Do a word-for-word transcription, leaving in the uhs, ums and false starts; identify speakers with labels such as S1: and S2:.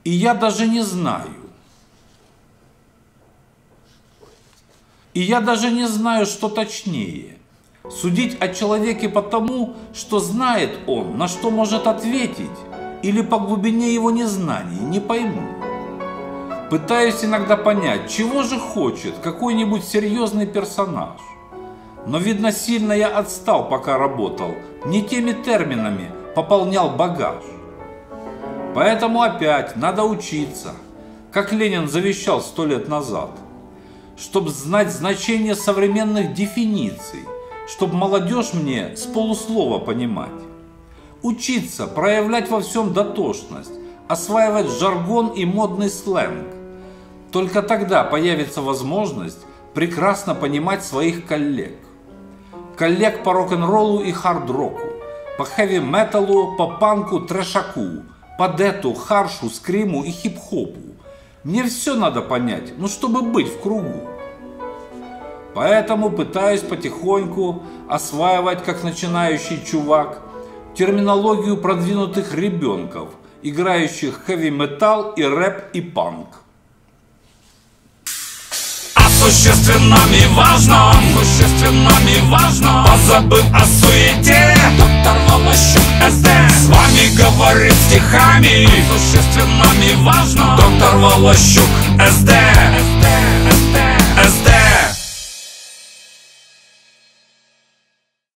S1: И я даже не знаю. И я даже не знаю, что точнее. Судить о человеке по тому, что знает он, на что может ответить, или по глубине его незнаний, не пойму. Пытаюсь иногда понять, чего же хочет какой-нибудь серьезный персонаж. Но, видно, сильно я отстал, пока работал, не теми терминами пополнял багаж. Поэтому опять надо учиться, как Ленин завещал сто лет назад, чтобы знать значение современных дефиниций, чтобы молодежь мне с полуслова понимать. Учиться, проявлять во всем дотошность, осваивать жаргон и модный сленг. Только тогда появится возможность прекрасно понимать своих коллег. Коллег по рок-н-роллу и хард-року, по хэви-металу, по панку, трэшаку, по дэту, харшу, скриму и хип-хопу. Мне все надо понять, ну чтобы быть в кругу. Поэтому пытаюсь потихоньку осваивать, как начинающий чувак, терминологию продвинутых ребенков, играющих хэви-метал и рэп и панк.
S2: Существенном и важном, существенном и важном, позабыв о суете, доктор Волощук эс дэ с вами говорит стихами. Существенном и важном, доктор Волощук эс дэ.